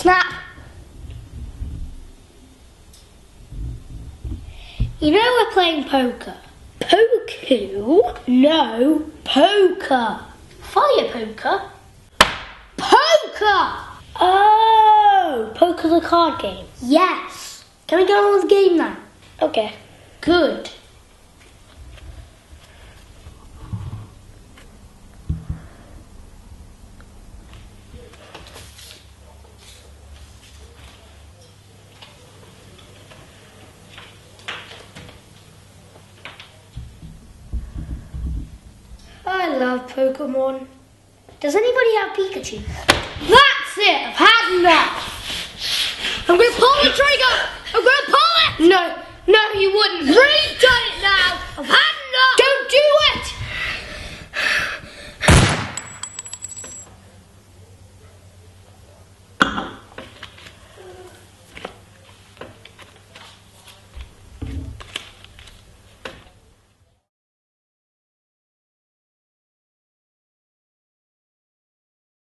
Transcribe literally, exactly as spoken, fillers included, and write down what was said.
Snap. You know we're playing poker. Poku? No, poker. Fire poker? Poker! Oh, poker's a card game. Yes. Can we get on with the game now? Okay, good. I love Pokemon. Does anybody have Pikachu? That's it! I've had enough! I'm gonna pull the trigger! I'm gonna pull it! No, no, you wouldn't. You've done it now! I've had